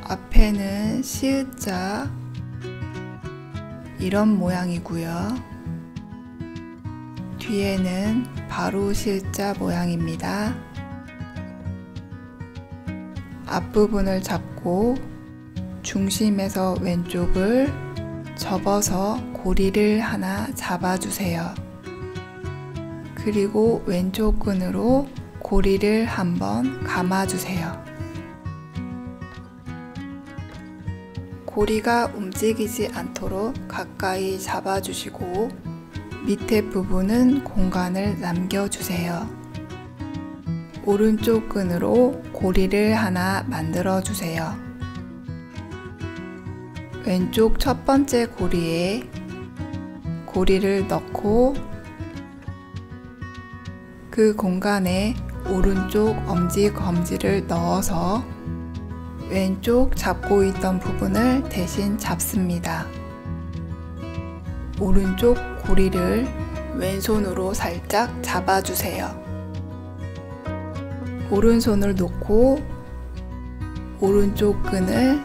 앞에는 시읒자 이런 모양이고요. 뒤에는 바로 시읒자 모양입니다. 앞부분을 잡고 중심에서 왼쪽을 접어서 고리를 하나 잡아주세요. 그리고 왼쪽 끈으로 고리를 한번 감아주세요. 고리가 움직이지 않도록 가까이 잡아주시고 밑에 부분은 공간을 남겨주세요. 오른쪽 끈으로 고리를 하나 만들어 주세요. 왼쪽 첫 번째 고리에 고리를 넣고 그 공간에 오른쪽 엄지 검지를 넣어서 왼쪽 잡고 있던 부분을 대신 잡습니다. 오른쪽 고리를 왼손으로 살짝 잡아주세요. 오른손을 놓고 오른쪽 끈을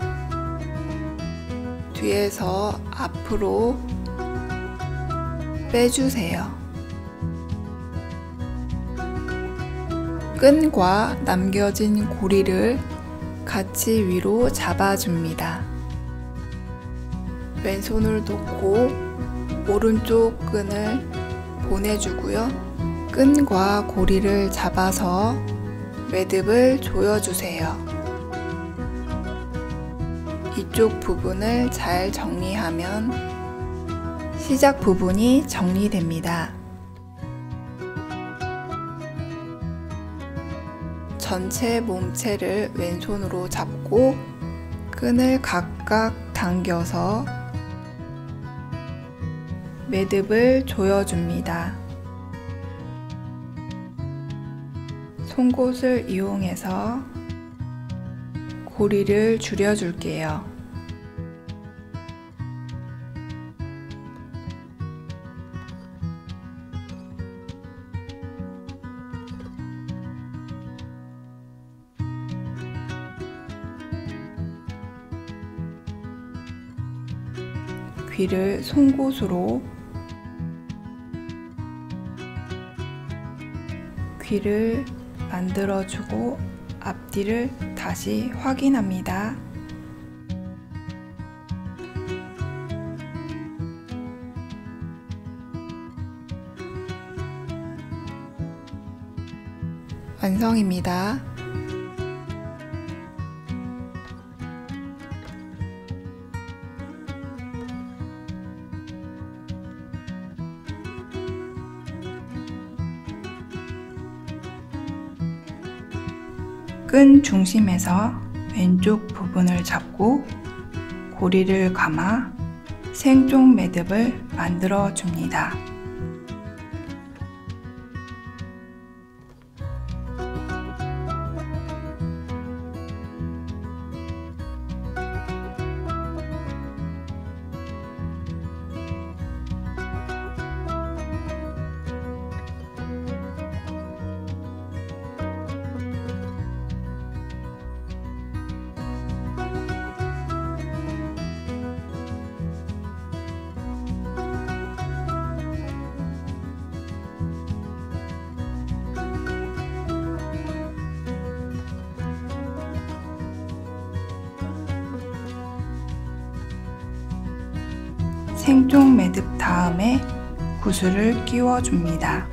뒤에서 앞으로 빼주세요. 끈과 남겨진 고리를 같이 위로 잡아줍니다. 왼손을 놓고 오른쪽 끈을 보내주고요. 끈과 고리를 잡아서 매듭을 조여주세요. 이쪽 부분을 잘 정리하면 시작 부분이 정리됩니다. 전체 몸체를 왼손으로 잡고 끈을 각각 당겨서 매듭을 조여줍니다. 송곳을 이용해서 고리를 줄여줄게요. 귀를 송곳으로 귀를 만들어주고 앞뒤를 다시 확인합니다. 완성입니다. 끈 중심에서 왼쪽 부분을 잡고 고리를 감아 생쪽 매듭을 만들어 줍니다. 생쪽 매듭 다음에 구슬을 끼워줍니다.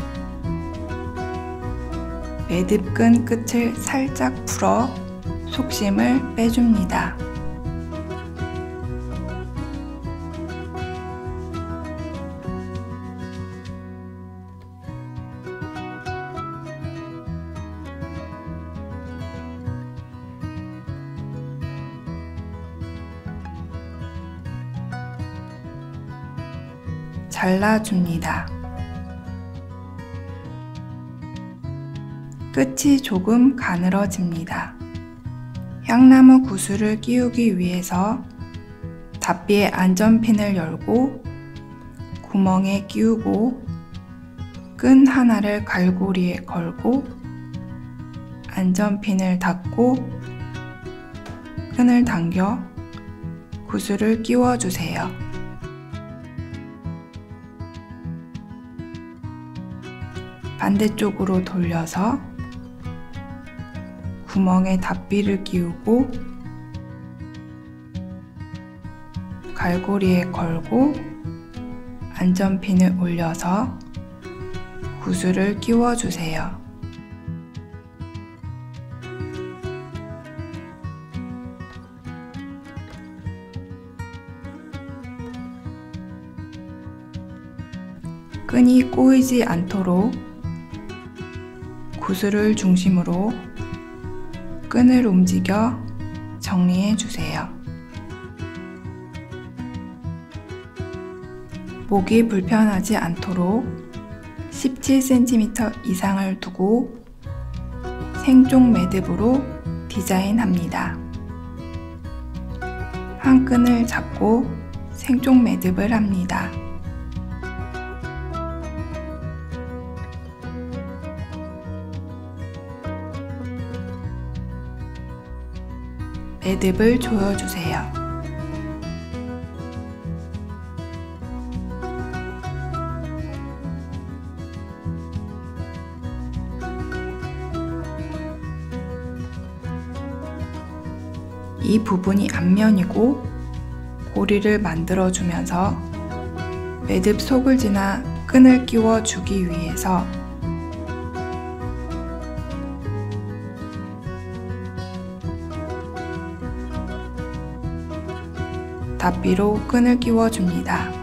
매듭끈 끝을 살짝 풀어 속심을 빼줍니다. 잘라줍니다. 끝이 조금 가늘어집니다. 향나무 구슬을 끼우기 위해서 닫비의 안전핀을 열고 구멍에 끼우고 끈 하나를 갈고리에 걸고 안전핀을 닫고 끈을 당겨 구슬을 끼워 주세요. 반대쪽으로 돌려서 구멍에 닫비를 끼우고 갈고리에 걸고 안전핀을 올려서 구슬을 끼워 주세요. 끈이 꼬이지 않도록 구슬을 중심으로 끈을 움직여 정리해 주세요. 목이 불편하지 않도록 17cm 이상을 두고 생종 매듭으로 디자인합니다. 한 끈을 잡고 생종 매듭을 합니다. 매듭을 조여주세요. 이 부분이 앞면이고 고리를 만들어주면서 매듭 속을 지나 끈을 끼워주기 위해서 닫비로 끈을 끼워줍니다.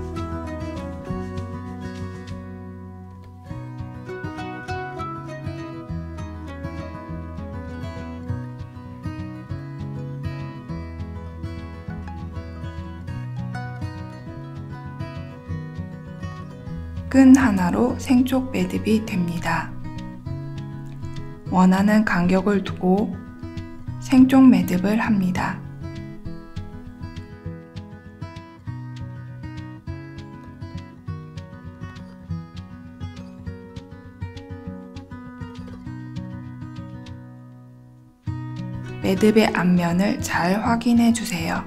끈 하나로 생쪽 매듭이 됩니다. 원하는 간격을 두고 생쪽 매듭을 합니다. 매듭의 앞면을 잘 확인해 주세요.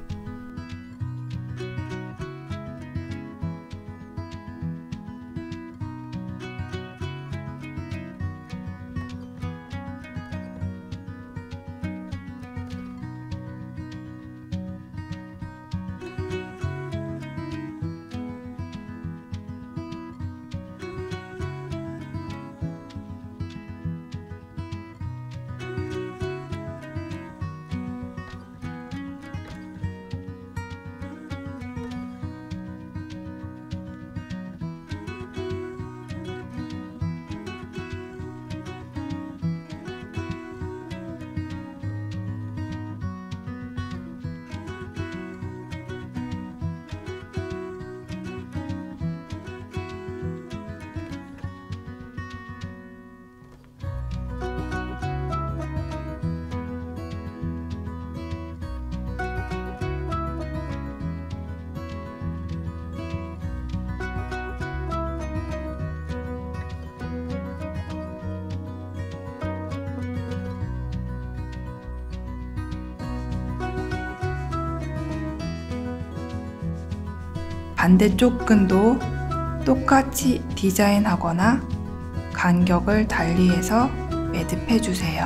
반대쪽 끈도 똑같이 디자인하거나 간격을 달리해서 매듭해 주세요.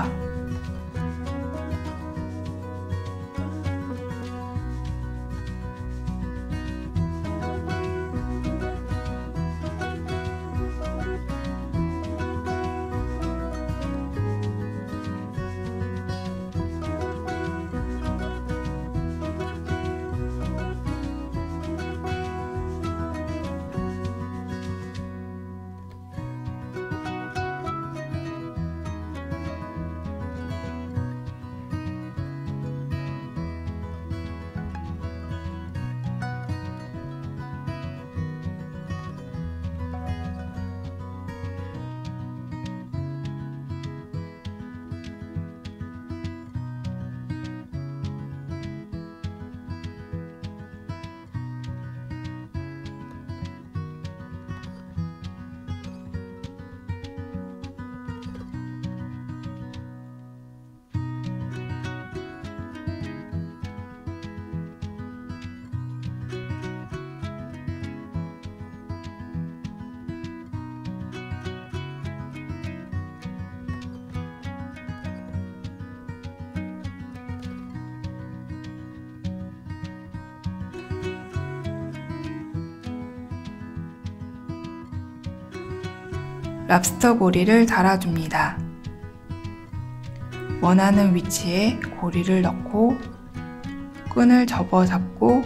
랍스터 고리를 달아줍니다. 원하는 위치에 고리를 넣고 끈을 접어 잡고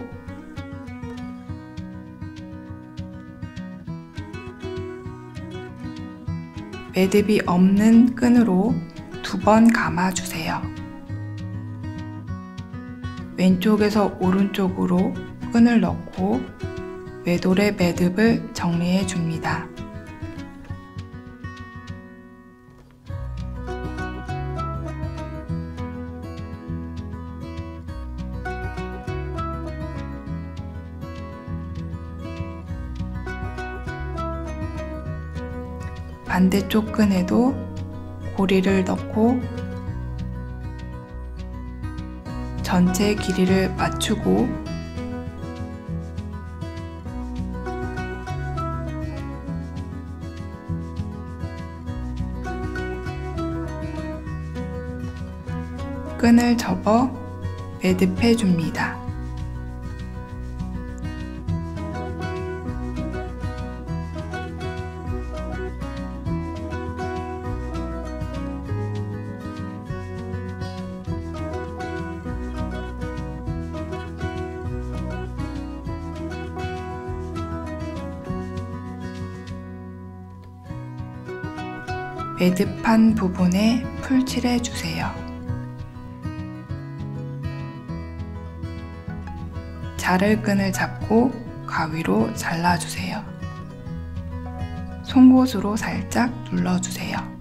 매듭이 없는 끈으로 2번 감아주세요. 왼쪽에서 오른쪽으로 끈을 넣고 외돌의 매듭을 정리해 줍니다. 반대쪽 끈에도 고리를 넣고 전체 길이를 맞추고 끈을 접어 매듭해 줍니다. 매듭한 부분에 풀칠해 주세요. 자를 끈을 잡고 가위로 잘라주세요. 송곳으로 살짝 눌러주세요.